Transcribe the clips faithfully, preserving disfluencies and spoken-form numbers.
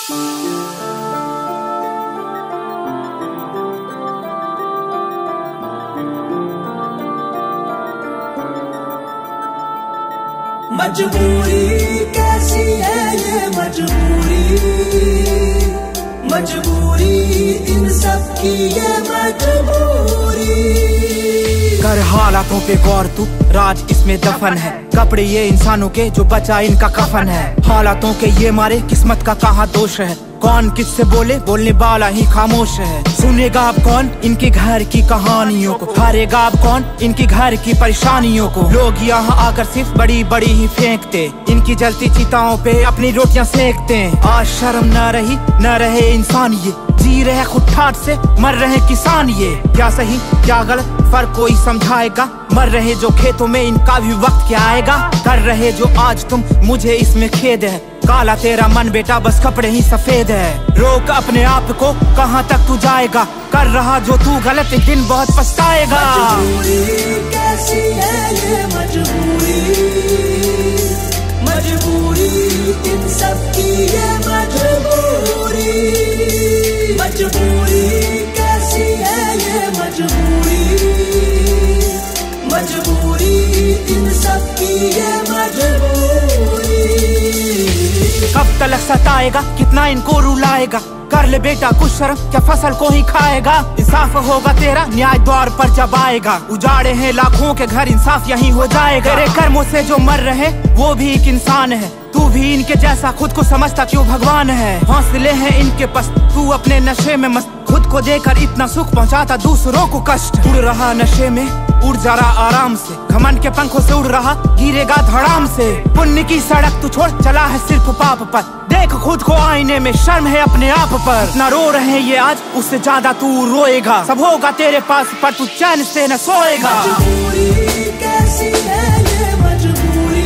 मजबूरी कैसी है ये मजबूरी, मजबूरी इन सब की ये मजबूरी। कर हालातों पे गौर तू, राज इसमें दफन है। कपड़े ये इंसानों के जो बचा इनका कफन है। हालातों के ये मारे किस्मत का कहाँ दोष है। कौन किससे बोले, बोलने वाला ही खामोश है। सुनेगा अब कौन इनके घर की कहानियों को, हारेगा अब कौन इनकी घर की परेशानियों को। लोग यहाँ आकर सिर्फ बड़ी बड़ी ही फेंकते, इनकी जलती चिताओं पे अपनी रोटियां सेकते। आज शर्म न रही न रहे इंसान, ये जी रहे खुद ठाठ से, मर रहे किसान। ये क्या सही क्या गलत फर्क कोई समझाएगा। मर रहे जो खेतों में इनका भी वक्त क्या आएगा। कर रहे जो आज तुम, मुझे इसमें खेद है। काला तेरा मन बेटा बस कपड़े ही सफेद है। रोक अपने आप को, कहाँ तक तू जाएगा। कर रहा जो तू गलत, एक दिन बहुत पछताएगा। मजबूरी कैसी है ये मजबूरी, मजबूरी इन सब की ये मजबूरी। मजबूरी कैसी है ये मजबूरी, मजबूरी इन सब की ये मजबूरी। कब तलक सताएगा, कितना इनको रुलाएगा। कर ले बेटा कुछ शर्म, क्या फसल को ही खाएगा। इंसाफ होगा तेरा न्याय द्वार पर जब आएगा। उजाड़े हैं लाखों के घर, इंसाफ यहीं हो जाएगा। तेरे कर्मों से जो मर रहे वो भी एक इंसान है। तू भी इनके जैसा खुद को समझता क्यों भगवान है। हौसले हैं इनके पास, तू अपने नशे में मस्त। खुद को देकर इतना सुख पहुंचाता दूसरों को कष्ट। उड़ रहा नशे में, उड़ जा रहा आराम से। घमंड के पंखों से उड़ रहा, गिरेगा धड़ाम से। पुण्य की सड़क तू छोड़, चला है सिर्फ पाप पर। देख खुद को आईने में, शर्म है अपने आप पर। इतना रो रहे ये आज, उससे ज्यादा तू रोएगा। सब होगा तेरे पास पर तू चैन से न सोएगा। मजबूरी कैसी है ये मजबूरी,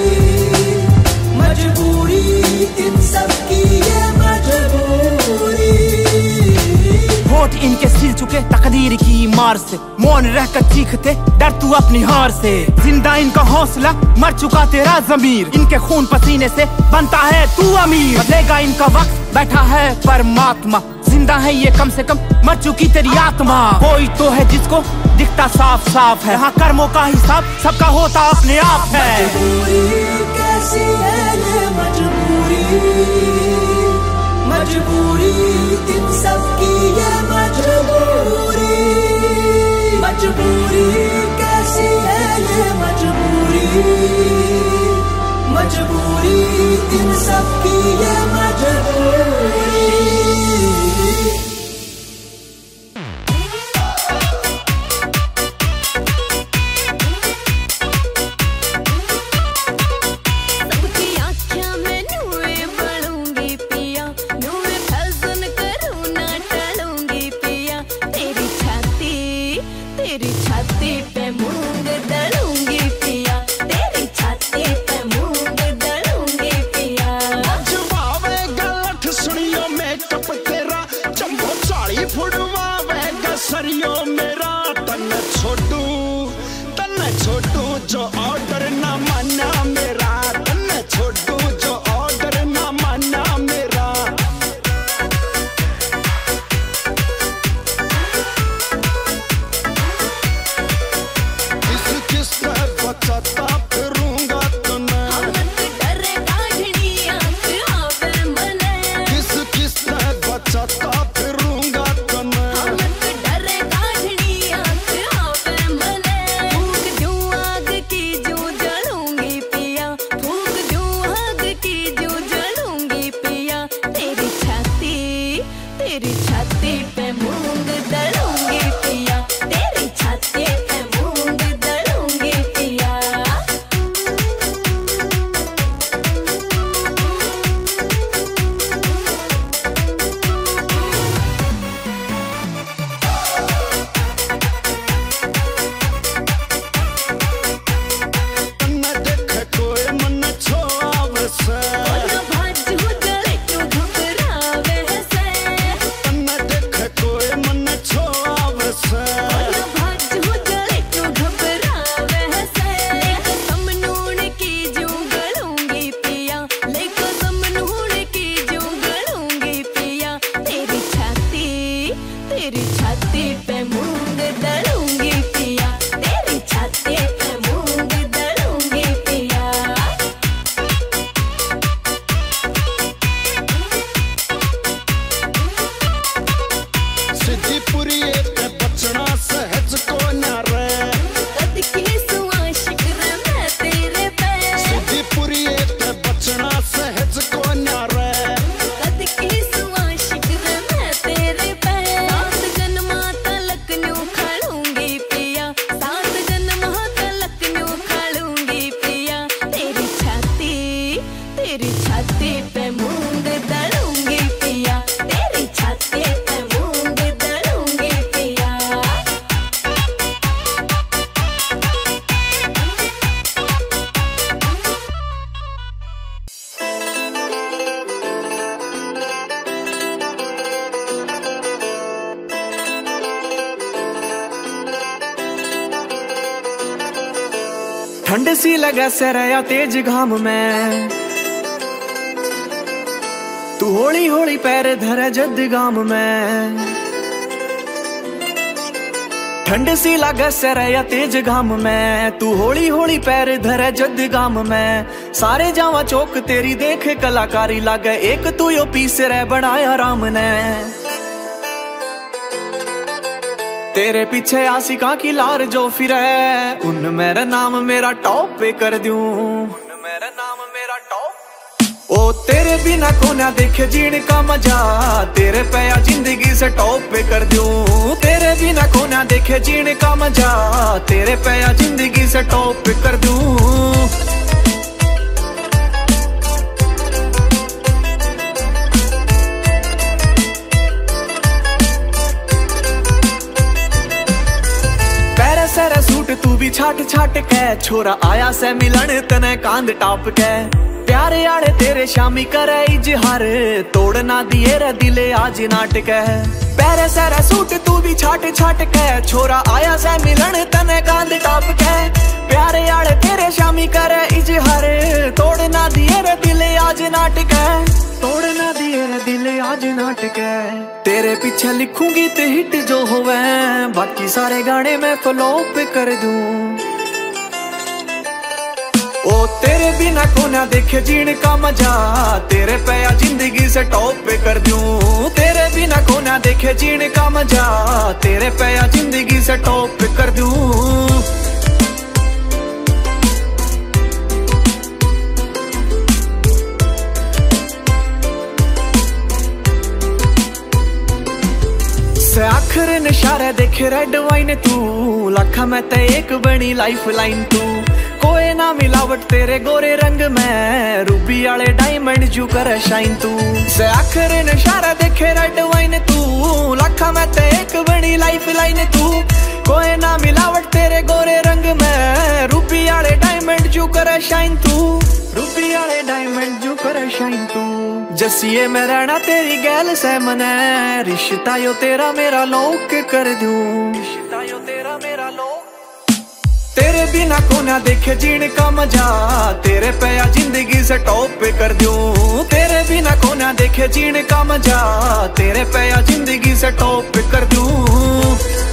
मजबूरी इन सब की ये मजबूरी। होठ इनके सिल चुके तकदीर की मार से। मौन रहकर चीखते डर तू अपनी हार से। जिंदा इनका हौसला, मर चुका तेरा ज़मीर। इनके खून पसीने से बनता है तू अमीर। बदलेगा इनका वक्त, बैठा है परमात्मा। जिंदा है ये कम से कम, मर चुकी तेरी आत्मा। कोई तो है जिसको दिखता साफ साफ है। यहाँ कर्मों का हिसाब सबका होता अपने आप है। मजबूरी कैसी है ये मजबूरी, मजबूरी इन सब की ये मजबूरी। मजबूरी कैसी है ये मजबूरी, मजबूरी इन सब की ये मजबूरी। पे मूंग दलूंगी पिया, तेरी छाती पे मूंग दलूंगी पिया। ठंड सी लगे सरया तेज घाम में, तू होली होली पैर धरे जद गाम में। ठंड सी लगे सरया तेज घाम में, तू होली होली पैर धरे जद गाम में। सारे जावा चौक तेरी देख कलाकारी लागे, एक तू यो पीस रे बनाया राम ने। तेरे पीछे आशिका की लार जो फिरे, उन मेरा नाम मेरा टॉप पे कर दूं, उन मेरा नाम मेरा टॉप। ओ तेरे बिना को ना देखे जीने का मजा, तेरे पे या जिंदगी से टॉप पे कर दूं। तेरे बिना को ना देखे जीने का मजा, तेरे पे या जिंदगी से टॉप पे कर दूं। सर सूट तू भी छाट छाट के, छोरा आया से मिलन तने कांद टाप के। प्यारे आड़े तेरे शामी करे इजहार, तोड़ ना दिए रे दिले आज नाटक है। पैरे सर सूट तू भी छाट छाट के, छोरा आया से मिलन तने कांद टाप के। प्यारे आड़े तेरे शामी करे इजहार, तोड़ ना दिए रे दिले आज नाटक है, तोड़ ना दिए रे दिले आज नाटक है। तेरे पीछे लिखूंगी ते हिट जो होवे, बाकी सारे गाने मैं फ्लॉप कर दूं। ओ तेरे बिना को ना देखे जीने का मजा, तेरे पे या जिंदगी से टॉप पे कर दूं। तेरे बिना को ना देखे जीने का मजा, तेरे पे या जिंदगी से टॉप पे कर दूं। आखिर नशारा देखे रेड वाइन तू, लाखा में ते एक बनी लाइफ लाइन तू। कोई ना मिलावट तेरे गोरे रंग में, रूबी आले डायमंड जू कर शाइन तू। से आखिर नशारा देखे रेड वाइन तू, लाखा में ते एक बनी लाइफ लाइन तू। कोई ना मिलावट तेरे गोरे रंग में, रूबी आले डायमंड जू कर शाइन तू, रूबी आले डायमंड जू कर शाइन तू। जसिए मैं रहना तेरी गैल से मने, रिश्ता यो तेरा मेरा लोक कर दूं, रिश्ता यो तेरा मेरा लोक। तेरे बिना को ना देखे जीने का मजा, तेरे पे या जिंदगी से टॉप पे कर दूं। तेरे बिना को ना देखे जीने का मजा, तेरे पे या जिंदगी से टॉप पे कर दूं।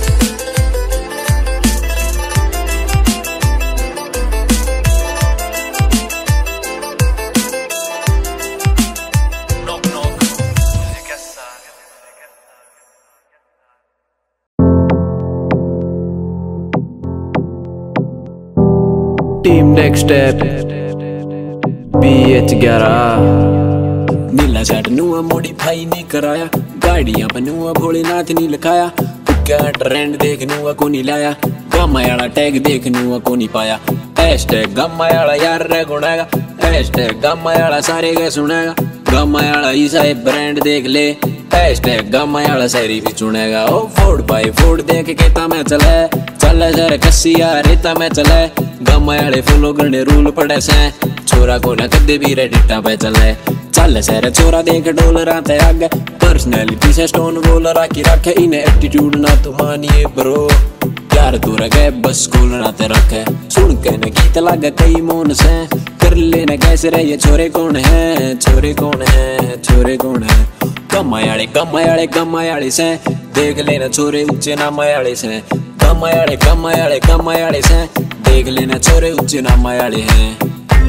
Team next step B H ग्यारह। नीला शर्ट नुआ मॉडिफाई नहीं कराया, गाड़ियां पर नुआ भोलेनाथ नहीं लिखाया। क्या ट्रेंड देख नुआ को नहीं लाया, गामा वाला टैग देख नुआ को नहीं पाया। हैशटैग गामा वाला यार रे गुनेगा, हैशटैग गामा वाला सारे के सुनेगा। गामा वाला ईसा ब्रांड देख ले, हैशटैग गामा वाला सारी भी चुनेगा। ओ फोर्ड बाई फोर्ड देख के ता मैं चले, चले जरा कसिया रेता में चले। गामा वाले फॉलो करने रूल पड़े से, छोरा को ना कदे भी रेडिटा पे चले। चल सर छोरा देख डोलर आते आगे, पर्सनैलिटी से स्टोन वॉल राखी रखे। इन्हें एटीट्यूड ना तो मानिए ब्रो, यार तू रखे बस स्कूल ना ते रखे। सुन के न गीत लगे कई मोन से, कर लेना कैसे रे ये छोरे कौन है, छोरे कौन है, छोरे कौन है। गमायाले गमायाले गमायाले से, देख लेना छोरे ऊंचे ना मायाले से। गमायाले गमायाले गमायाले से, देख लेना छोरे ऊंचे ना मायाले हैं।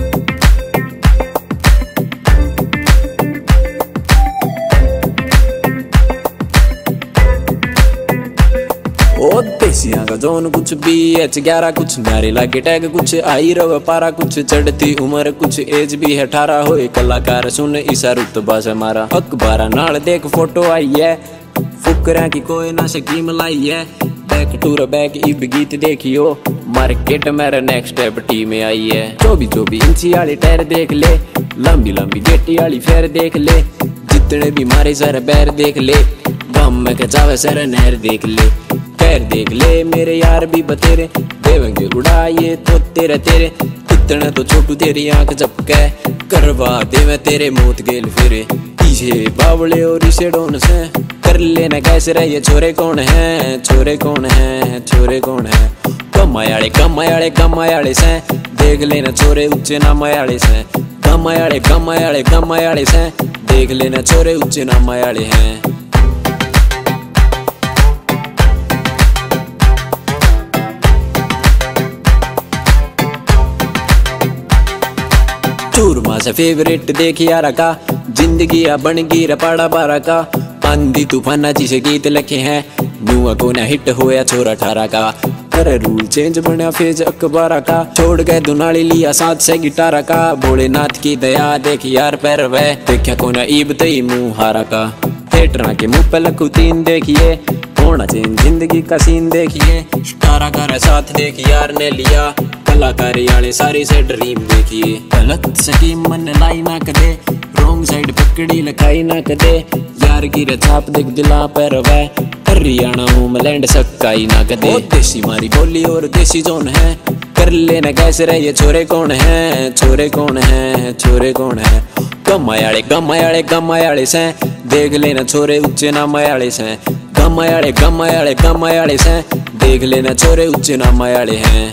ओ देसियां का जोन कुछ बी एच ग्यारह, कुछ नारे लागे टैग, कुछ आई रव पारा, कुछ चढ़ती उम्र, कुछ एज भी है अठारह। होए कलाकार सुन इसा रुतबा से मारा। अखबारा नाल देख फोटो आई है, फुकरा की कोई ना स्कीम लाई है। बैक टूर बैक इब गीत देखियो, मार्केट मेरा नेक्स्ट स्टेप टीम में आई है। चौबीस चौबीस इंची वाले टायर देख ले, लंबी लंबी गेटी वाली फेर देख ले, जितने भी मारे सर बैर देख ले, गम में खचावे सर नहर देख ले, पैर देख ले मेरे यार भी बतेरे, देवेंगे उड़ाइए तो तेरे तेरे, इतना तो छोटू तेरी आंख झपके, करवा दे मैं तेरे मौत गेल फिरे, पीछे बावले और इसे डोन से, कर लेना कैसे रहे छोरे कौन है, छोरे कौन है, छोरे कौन है, कमायाले कमायाले कमायाले से, देख लेना छोरे ऊंचे ना मायाले से, कमायाले कमायाले कमायाले से, देख लेना छोरे ऊंचे ना मायाले हैं। चूरमा से फेवरेट देख यारा का, जिंदगी आ बन गई रपाड़ा बारा का, आंधी तूफाना जिसे गीत लिखे हैं, नुआ को ना हिट होया छोरा ठारा का, अरे रूल चेंज बना फेज अखबारा का, छोड़ गए दुनाली लिया साथ से गिटारा का, भोलेनाथ की दया देख यार पैर वह, देखा को ना ईब तई मुंह हारा का, थिएटरा के मुंह पे लखू तीन देखिए, होना चेंज जिंदगी का सीन देखिए, स्टारा का साथ देख यार ने लिया, कलाकारी वाले सारी से ड्रीम देखिए, गलत स्कीम मन लाई ना कदे, रॉन्ग साइड पकड़ी लखाई ना कदे, यार की रचाप देख दिला पर वह, हरियाणा होमलैंड सक्काई ना कदे, देसी मारी बोली और देसी जोन है, कर लेना कैसे रहे छोरे कौन है, छोरे कौन है, छोरे कौन है, कमायाले कमायाले कमायाले से, देख लेना छोरे ऊंचे ना मायाले से, कमायाले कमायाले कमायाले से, देख लेना छोरे ऊंचे ना मायाले हैं।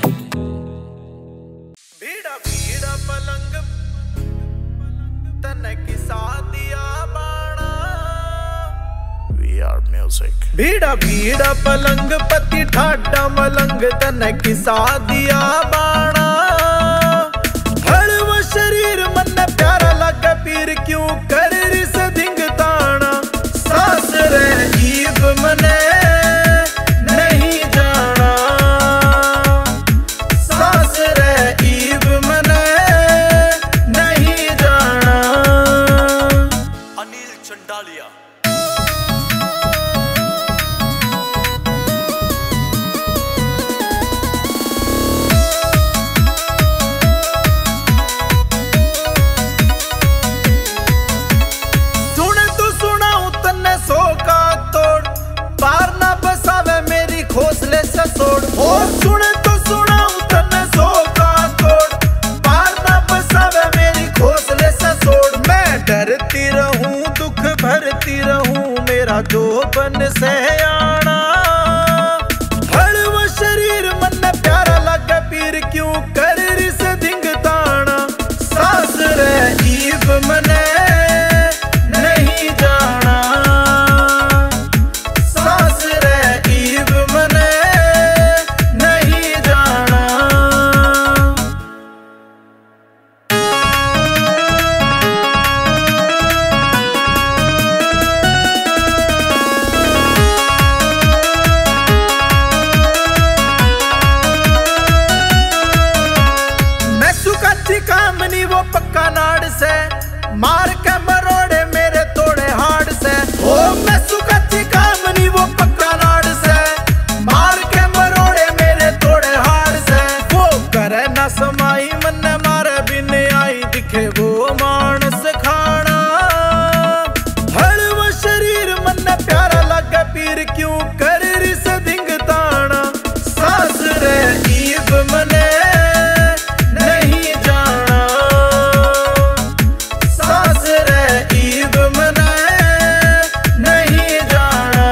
भीड़ा भीड़ा पलंग पति ठाडा मलंग तन किसा दिया बाणा, हड़वा शरीर मन प्यारा लगा पीर क्यों कर रिस धिंग ताना, सास रे ईब मने नहीं जाना, सास रे ईब मने नहीं जाना। अनिल चंडालिया। डरती रहूं दुख भरती रहूं मेरा जो बन से आना, हड़वा शरीर मन प्यारा लगा पीर क्यों कर रिस धिंग ताना, सास रे ईब मने नहीं जाना, सास रे ईब मने नहीं जाना। कामनी वो पक्का नाड़ से, मार के मरोड़े मेरे तोड़े हाड़ से, ओ मैं सुखती कामनी वो पक्का नाड़ से, मार के मरोड़े मेरे तोड़े हाड़ से, वो करे ना समाई मन मारे बिन आई दिखे वो मानस खाना, हड़वा शरीर मन प्यारा लगा पीर क्यों कर रिस धिंग ताना, सास रे ईब मने नहीं जाना, सास रे ईब मने नहीं जाना।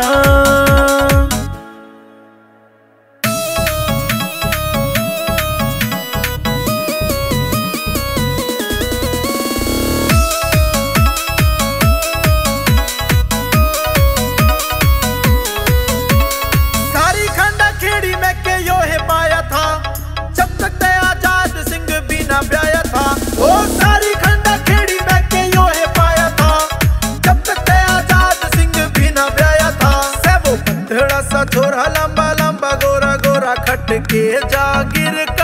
सारी खंडा खेड़ी में के यो है पाया था, जब तक ते आजाद सिंह भी ना ब्याया था, ओ सारी खंडा खेड़ी में के यो है पाया था, जब तक ते आजाद सिंह भी ना ब्याया था, से वो पतला सा छोरा लंबा लंबा गोरा गोरा खट के जागिर